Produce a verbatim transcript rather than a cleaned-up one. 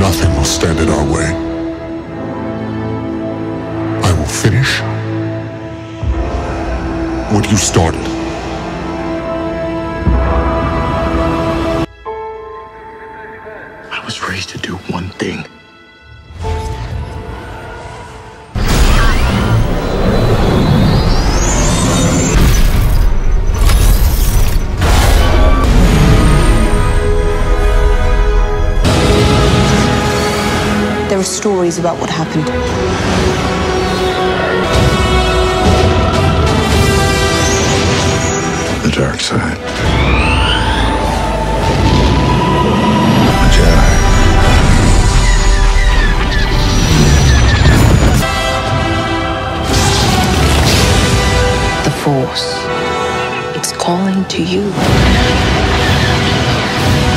Nothing will stand in our way. I will finish what you started. I was raised to do one thing. There are stories about what happened. The dark side. The Jedi. The Force. It's calling to you.